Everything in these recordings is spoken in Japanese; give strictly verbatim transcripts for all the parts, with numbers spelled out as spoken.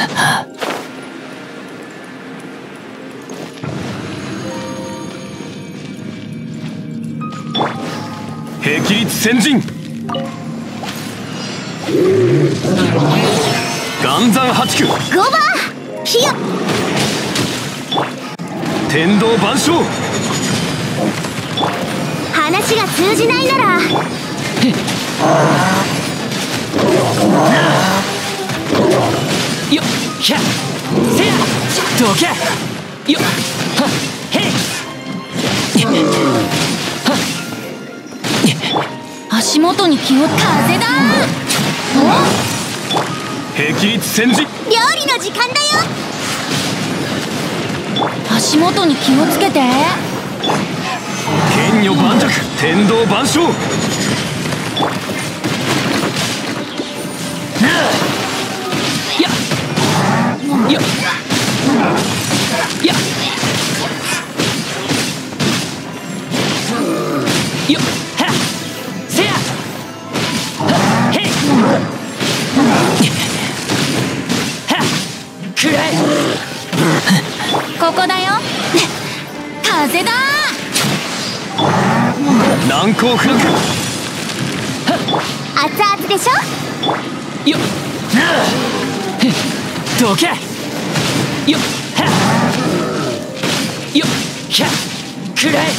霹靂先陣岩山八九ゴバヒヤ天道万象話が通じないならよっひゃせやどけよっはっへい足元に気を風だ霹靂先陣料理の時間だよ足元に気をつけて剣女盤石天道万象やっよっやっよっはっせやはっへいはっくらえここだよ風だ難攻不落熱々でしょよっどけよっはっよっひゃくらえ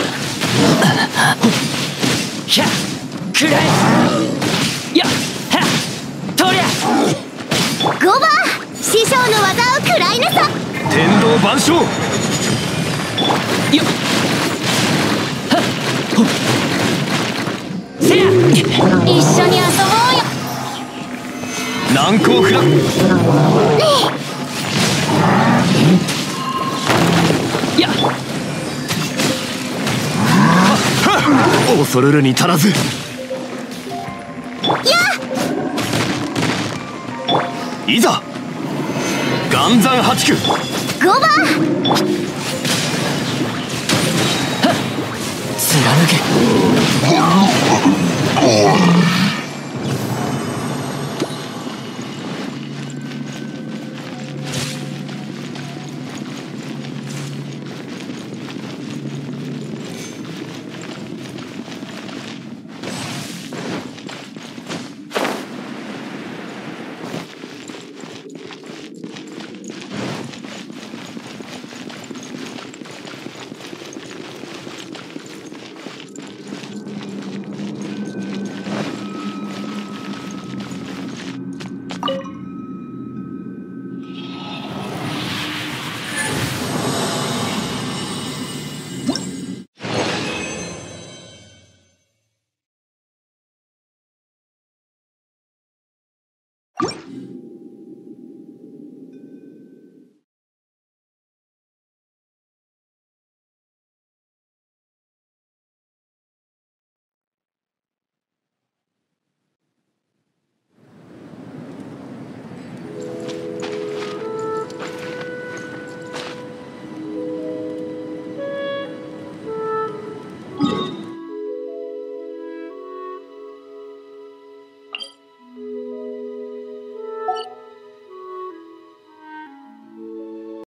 ひゃくらえやっはっとりゃゴバ師匠の技を食らいなさ天道万象よっはっほっせや一緒に遊ぼうよ難攻不落やっ恐るるに足らずやいざ岩山八九ゴバ貫け